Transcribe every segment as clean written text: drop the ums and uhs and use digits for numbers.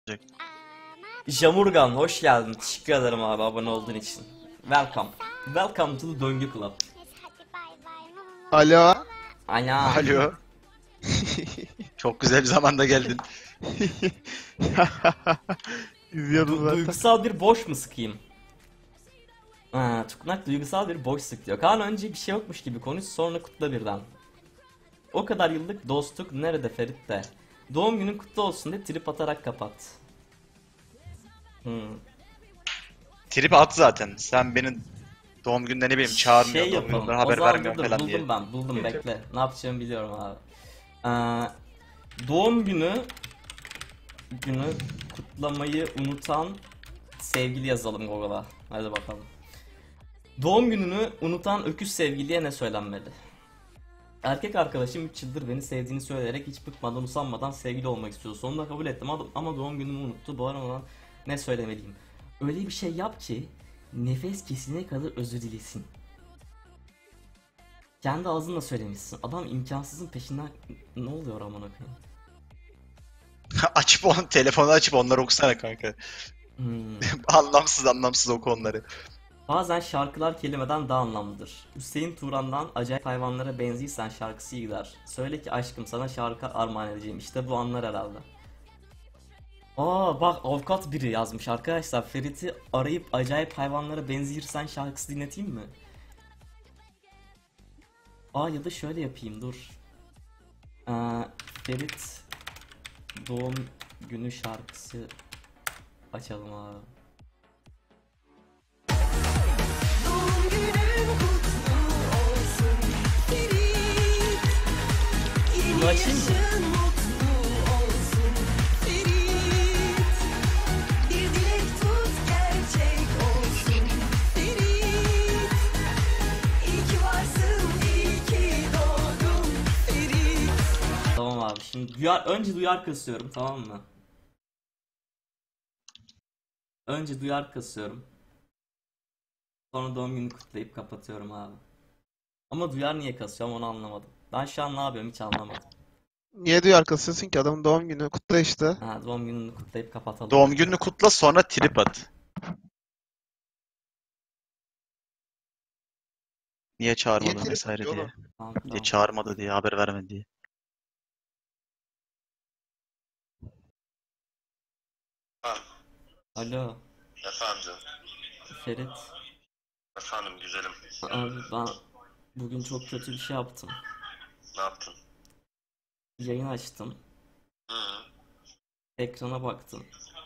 Jamurgan hoş geldin. Teşekkür ederim abi abone olduğun için. Welcome. Welcome to the Döngü Club. Alo. Ana. Alo. Çok güzel bir zamanda geldin. İzliyordum zaten. Duygusal bir boş mu sıkayım? Ha, Tuknak duygusal bir boş sık diyor. Kaan önce bir şey yokmuş gibi konuş sonra kutla birden. O kadar yıllık dostluk nerede Ferit de? Doğum günün kutlu olsun de trip atarak kapat. Trip at zaten. Sen benim doğum gününe ne bileyim çağırmıyorsun. Şey Doğum yapalım. gününe O haber zaman vermiyorsun dur, falan buldum diye. ben. Buldum bekle. Ne yapacağımı biliyorum abi. Doğum günü kutlamayı unutan sevgili yazalım Google'a. Hadi bakalım. Doğum gününü unutan öküz sevgiliye ne söylenmeli? Erkek arkadaşım 3 yıldır beni sevdiğini söyleyerek hiç bıkmadan usanmadan sevgili olmak istiyor. Sonunda kabul ettim ama doğum günümü unuttu. Bu arada ne söylemeliyim? Öyle bir şey yap ki nefes kesine kadar özür dilesin. Kendi ağzınla söylemişsin. Adam imkansızın peşinden ne oluyor amına koyayım? Açıp telefonu açıp onları okusana kanka. Anlamsız oku onları. Bazen şarkılar kelimeden daha anlamlıdır. Hüseyin Turan'dan Acayip Hayvanlara Benziysen şarkısı iyi gider. Söyle ki aşkım sana şarkı armağan edeceğim. İşte bu anlar herhalde. Aa bak avukat biri yazmış arkadaşlar. Ferit'i arayıp Acayip Hayvanlara Benziyirsen şarkısı dinleteyim mi? Aa ya da şöyle yapayım dur. Ferit doğum günü şarkısı açalım abi. Bunu açayım mı? Tamam abi şimdi önce duyar kasıyorum tamam mı? Önce duyar kasıyorum. Sonra doğum gününü kutlayıp kapatıyorum abi. Ama duyar niye kasıyorum onu anlamadım. Ben şu an ne yapıyorum hiç anlamadım. Niye diyor arkasındasın ki adamın doğum günü kutla işte. Ha doğum gününü kutlayıp kapatalım. Doğum gününü kutla sonra trip at. Niye çağırmadın trip vesaire atıyor diye. oğlum? Tamam, Diye tamam. çağırmadı diye haber vermedi diye. Ha, Alo efendim. Ferit. Efendim güzelim. Abi ben bugün çok kötü bir şey yaptım. Ne yaptın? Yayın açtım. Hı, Ekrana baktım.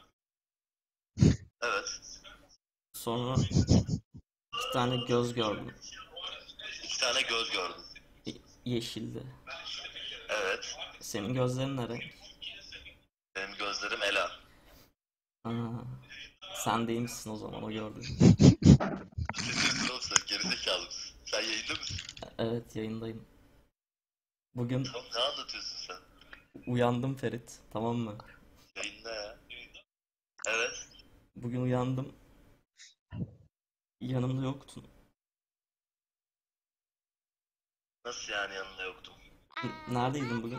evet. Sonra iki tane göz gördüm. 2 tane göz gördüm. Yeşildi. Evet. Senin gözlerin ne renk? Benim gözlerim Ela. Aa, sen değilmişsin o zaman o gördüm. Sessiz ol sen gerizekalı mısın? Sen yayında mısın? Evet yayındayım. Bugün Tamam ne anlatıyorsun sen? uyandım Ferit tamam mı? Yayında ya. Evet. Bugün uyandım. Yanımda yoktun. Nasıl yani yanında yoktum? Neredeydin bugün?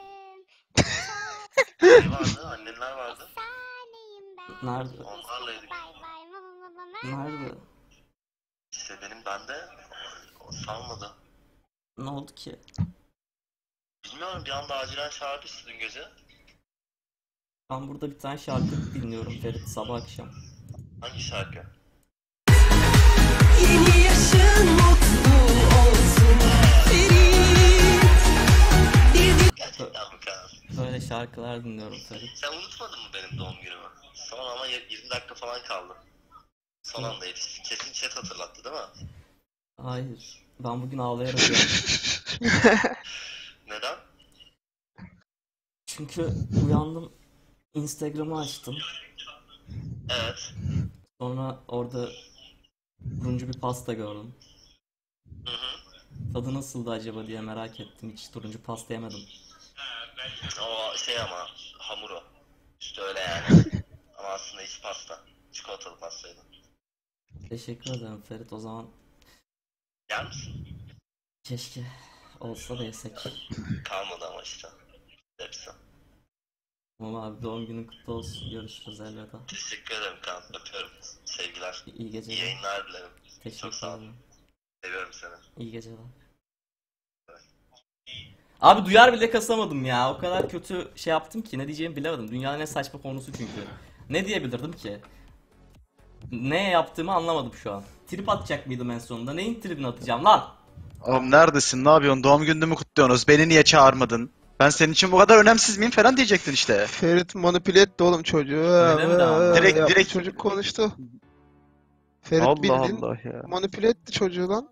Ne vardı? Annenler vardı. Nerede? Onlarlaydık. Nerede? İşte bende o salmadı. Ne oldu ki? Bilmiyorum bir anda acilen çağırdı işte dün gece. Ben burada bir tane şarkı dinliyorum Ferit sabah akşam. Hangi şarkı? Yeni yaşın mutlu olsun Ferit. Gerçekten mi Kaan? Böyle şarkılar dinliyorum Ferit. Sen unutmadın mı benim doğum günümü? Son ama 20 dakika falan kaldı. Son anda yetişti. Kesin chat hatırlattı değil mi? Hayır. Ben bugün ağlayarak uyandım. Neden? Çünkü uyandım. Instagram'ı açtım. Evet. Sonra orada turuncu bir pasta gördüm. Hı hı. Tadı nasıldı acaba diye merak ettim. Hiç turuncu pasta yemedim. O şey ama hamur o. İşte öyle yani. Ama aslında hiç pasta. Çikolatalı pastaydı. Teşekkür ederim Ferit. O zaman Yer misin? keşke olsa da yesek. Kalmadı ama işte. Hepsi. Tamam abi, doğum günün kutlu olsun. Görüşürüz elveda. Teşekkür ederim kanka. Öpüyorum. Sevgiler. İyi İyi geceler. yayınlar dilerim. Teşekkür Çok sağ ol. ederim. Seviyorum seni. İyi geceler. Abi duyar bile kasamadım ya. O kadar kötü şey yaptım ki ne diyeceğimi bilemedim. Dünyanın en saçma konusu çünkü. Ne diyebilirdim ki? Ne yaptığımı anlamadım şu an. Trip atacak mıydım en sonunda? Neyin tribini atacağım lan? Oğlum neredesin? Ne yapıyorsun? Doğum gününü mü kutluyorsunuz? Beni niye çağırmadın? Ben senin için bu kadar önemsiz miyim falan diyecektin işte. Ferit manipüle etti oğlum çocuğu. Öyle mi davrandı? Direkt- Çocuk konuştu. Ferit Allah bildiğin Allah ya. manipüle etti çocuğu lan.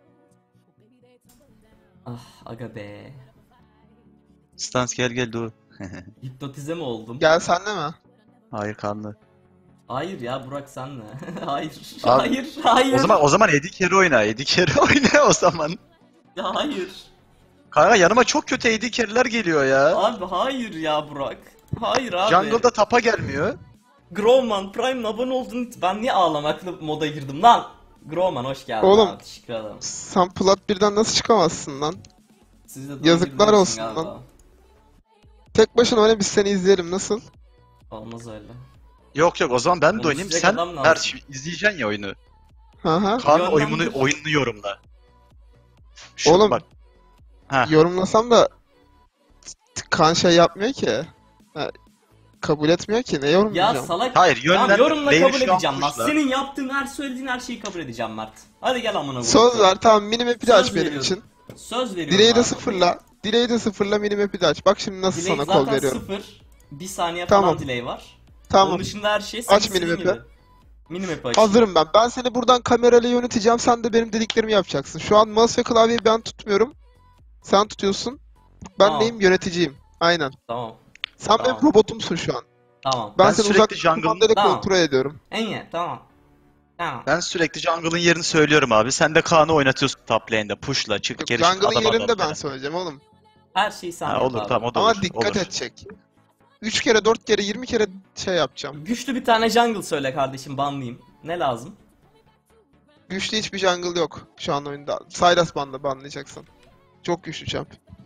Ah aga be. Stans gel dur. Hipnotize mi oldum? Gel sen de mi? Hayır kanlı. Hayır ya Burak senle. Hayır. Abi, Hayır. Hayır. O zaman Eddie Carey oyna. Eddie Carey oyna o zaman. Ya hayır. Kanka yanıma çok kötü Eddie Carey'ler geliyor ya. Abi hayır ya Burak. Hayır abi. Jungle'da tapa gelmiyor. Growman Prime'le abone oldun. Ben niye ağlamaklı moda girdim lan? Growman hoş geldin Oğlum. abi. Teşekkür ederim. Sen Plat 1'den nasıl çıkamazsın lan? Siz de doğum Yazıklar gününüz olsun galiba. lan. Tek başına oyna biz seni izleyelim nasıl? Olmaz öyle. Yok o zaman ben de Oğlum, oynayayım. sürekli Sen adam lazım. her şeyi izleyeceksin ya oyunu. Hı. Kaan Yönlendir. oyununu yorumla. Şu Oğlum. bak. Ha. Yorumlasam da kan şey yapmıyor ki. Ha, kabul etmiyor ki. Ne Ya yorumlayacağım? salak. Hayır Tamam yönlendir. yorumla Lane'i kabul şu an edeceğim lan. pushla. Senin yaptığın söylediğin her şeyi kabul edeceğim Mert. Hadi gel amına koyayım. Söz ver tamam minimap'i de Söz aç benim veriyorum. için. Söz veriyorum Dileği de abi. sıfırla. Dileği de sıfırla minimap'i de aç. Bak şimdi nasıl Delay sana zaten kol veriyorum. 0. 1 saniye Tamam. falan delay var. Tamam. Onun dışında her şey senin Aç istediğin minimap'i. gibi. Minimap'i aç. Hazırım ben. Ben seni buradan kamerayla yöneteceğim. Sen de benim dediklerimi yapacaksın. Şu an mouse ve klavyeyi ben tutmuyorum. Sen tutuyorsun. Ben Tamam. neyim? Yöneticiyim. Aynen. Tamam. Sen Tamam. benim robotumsun şu an. Tamam. Ben Ben seni sürekli uzak jungle- kumandayla Tamam. kontrol ediyorum. En iyi. Tamam. Tamam. Ben sürekli jungle'ın yerini söylüyorum abi. Sen de Kaan'ı oynatıyorsun top lane'de. Push'la çık Yok, geri çık jungle'ın adam yerinde adam ben falan. söyleyeceğim oğlum. Her şeyi sen Ha, yap olur abi. tamam o da Ama olur. dikkat olur. edecek. 3 kere, 4 kere, 20 kere şey yapacağım. Güçlü bir tane jungle söyle kardeşim, banlayayım. Ne lazım? Güçlü hiçbir jungle yok şu an oyunda. Sylas banlayacaksın. Çok güçlü champ.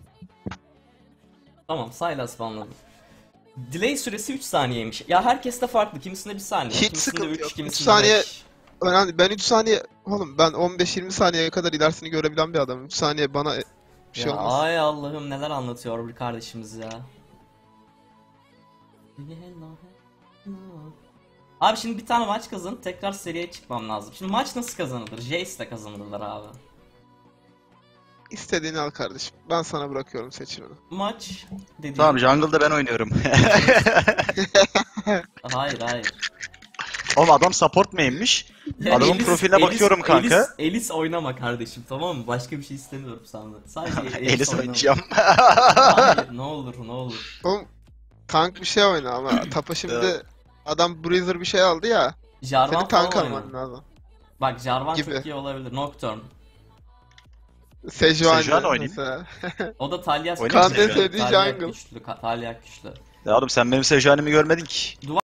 Tamam, Sylas banladım. Delay süresi 3 saniyeymiş. Ya herkes de farklı. Kimisinde 1 saniye, Hiç kimisinde sıkıntı 3, yok. Üç kimisinde saniye- 5. Önemli. Ben 3 saniye... Oğlum ben 15-20 saniyeye kadar ilerisini görebilen bir adamım. 3 saniye bana bir şey Ya olmaz. ay Allah'ım neler anlatıyor bir kardeşimiz ya. Abi şimdi bir tane maç kazanıp tekrar seriye çıkmam lazım. Şimdi maç nasıl kazanılır? Jace ile kazanılır abi. İstediğini al kardeşim. Ben sana bırakıyorum seçimini. Maç dediğim... Tamam jungle'da ben oynuyorum. Hayır hayır. Oğlum adam support main'miş. Ya Adamın profiline bakıyorum kanka. Elis oynama kardeşim, tamam mı? Başka bir şey istemiyorum senden. Sadece Elis oynama. oynayacağım. Hayır ne olur ne olur. Oğlum tank bir şey oyna ama tapa şimdi adam Breezer bir şey aldı ya. Jarvan Senin tank falan alman oyna. lazım. Bak Jarvan Gibi. çok iyi olabilir. Nocturne. Sejuani Sejuani oynayayım. mesela. O da Talyas Oynayayım güçlü. Sejuani. sevdiği Talyas jungle. güçlü. Talyas güçlü. Ya oğlum sen benim Sejuani'mi görmedin ki.